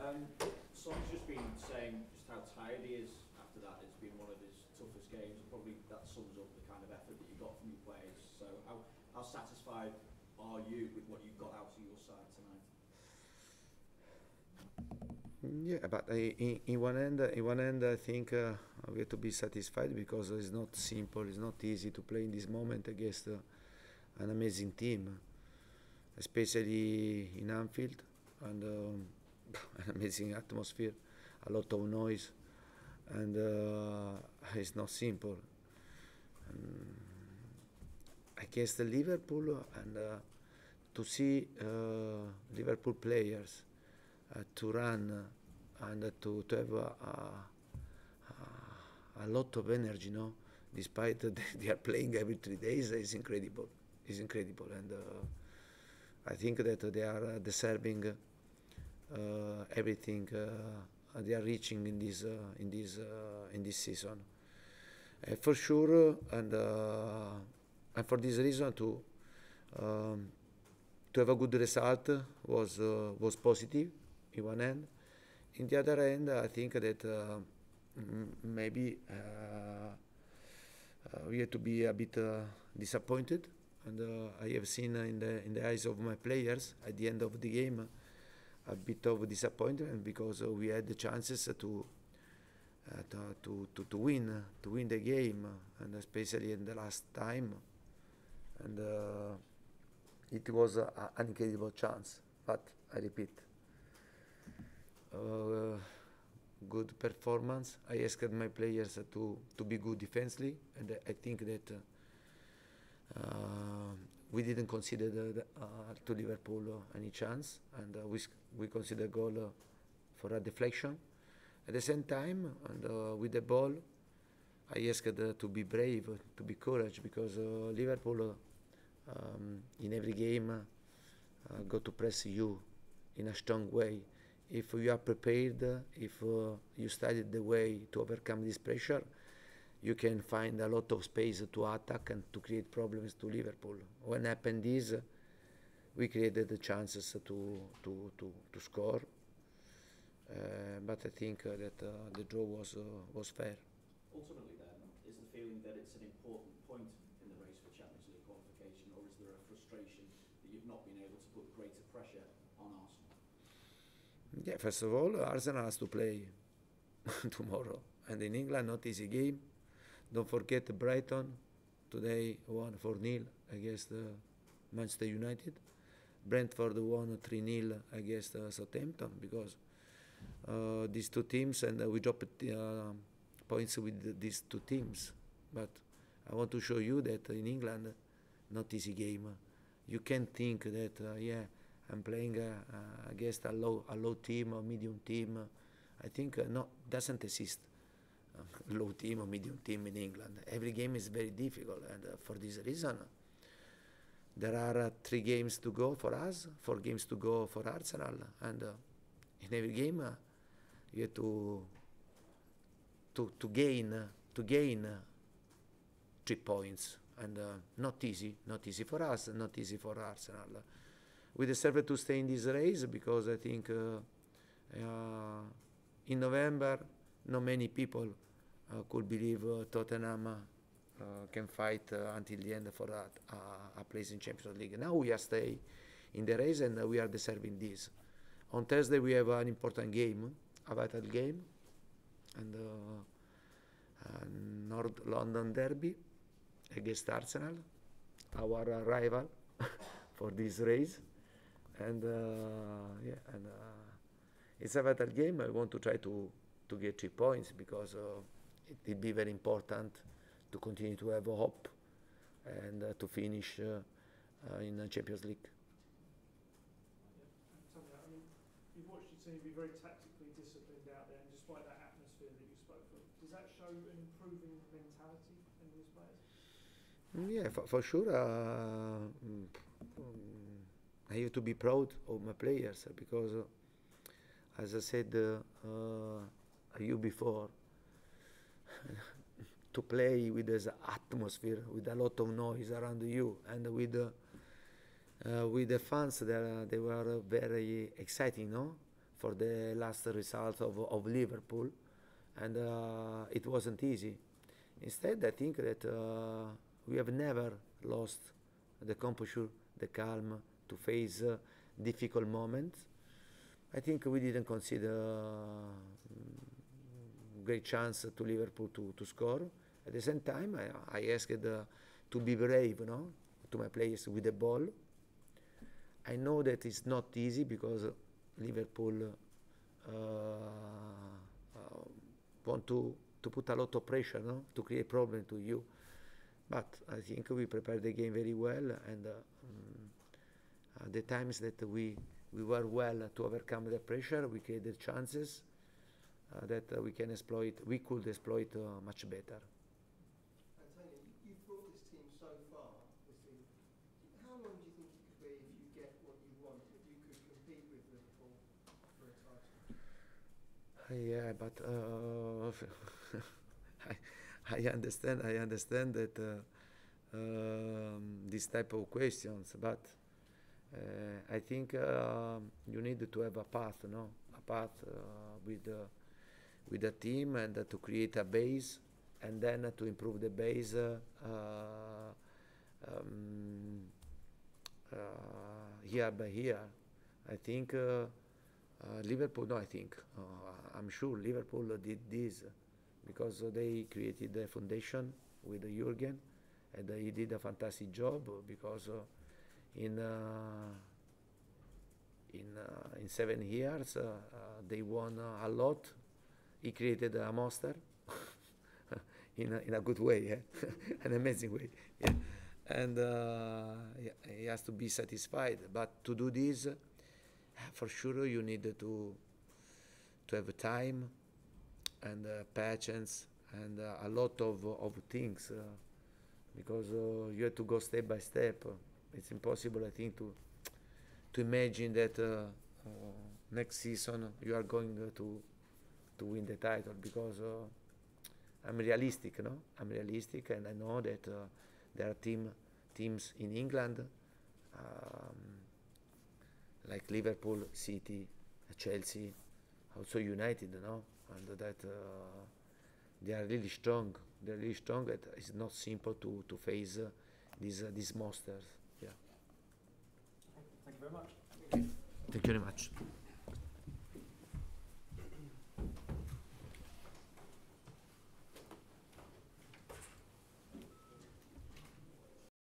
Son's just been saying just how tired he is after that. It's been one of his toughest games, and probably that sums up the kind of effort that you got from your players. So how satisfied are you with what you got out of your side tonight? Yeah, but in one end, I think we have to be satisfied because it's not simple, it's not easy to play in this moment against an amazing team, especially in Anfield, and an amazing atmosphere, a lot of noise, and it's not simple. Against the Liverpool, and to see Liverpool players to run and to have a lot of energy, no? Despite they are playing every 3 days, is incredible. It's incredible, and I think that they are deserving everything they are reaching in this season. For sure, and for this reason to have a good result was positive in one end. In the other end, I think that maybe we have to be a bit disappointed, and I have seen in the eyes of my players at the end of the game a bit of disappointment because we had the chances to win the game, and especially in the last time, and it was an incredible chance. But I repeat, good performance. I asked my players to be good defensively, and I think that we didn't consider to Liverpool any chance, and we considered goal for a deflection. At the same time, and with the ball, I asked to be brave, to be courage, because Liverpool in every game go to press you in a strong way. If you are prepared, if you studied the way to overcome this pressure, you can find a lot of space to attack and to create problems to Liverpool. When happened this, we created the chances to score, but I think that the draw was fair. Ultimately, then, is the feeling that it's an important point in the race for Champions League qualification, or is there a frustration that you've not been able to put greater pressure on Arsenal? Yeah, first of all, Arsenal has to play tomorrow, and in England, not easy game. Don't forget Brighton today won 4-0 against Manchester United. Brentford won 3-0 against Southampton, because these two teams, and we dropped points with these two teams. But I want to show you that in England, not easy game. You can't think that I'm playing against a low team or medium team. I think no, doesn't exist low team or medium team in England. Every game is very difficult, and for this reason, there are 3 games to go for us, 4 games to go for Arsenal, and in every game you have to gain 3 points, and not easy for us, not easy for Arsenal. We deserve to stay in this race because I think in November not many people could believe Tottenham can fight until the end for a place in Champions League. Now we are stay in the race, and we are deserving this. On Thursday we have an important game, a vital game, and North London derby against Arsenal, our rival for this race, and it's a vital game. I want to try to get 3 points because it will be very important to continue to have hope and to finish in the Champions League. Something, I mean, you've watched your team be very tactically disciplined out there, and despite that atmosphere that you spoke of, does that show an improving mentality in these players? Yeah, for sure. I have to be proud of my players because, as I said you before, to play with this atmosphere, with a lot of noise around you, and with the fans, they were very exciting, no? for the last result of Liverpool, and it wasn't easy. Instead, I think that we have never lost the composure, the calm to face difficult moments. I think we didn't consider great chance to Liverpool to score. At the same time, I asked to be brave, to my players with the ball. I know that it's not easy because Liverpool want to put a lot of pressure, to create problem to you. But I think we prepared the game very well, and the times that we were well to overcome the pressure, we created chances that we could exploit much better. Antonio, you've brought this team so far. How long do you think it could be if you get what you want, if you could compete with Liverpool for a title? Yeah, but I understand that this type of questions, but I think you need to have a path, a path with the team, and to create a base, and then to improve the base year by year. I think Liverpool, no, I think, I'm sure Liverpool did this because they created the foundation with Jurgen, and he did a fantastic job because in 7 years they won a lot. He created a monster in a good way, an amazing way. Yeah. And he has to be satisfied. But to do this, for sure, you need to have time and patience and a lot of things because you have to go step by step. It's impossible, I think, to imagine that next season you are going to win the title, because I'm realistic, I'm realistic, and I know that there are teams in England like Liverpool, City, Chelsea, also United, and that they are really strong. They're really strong. It's not simple to face these monsters. Yeah. Thank you very much. Thank you very much.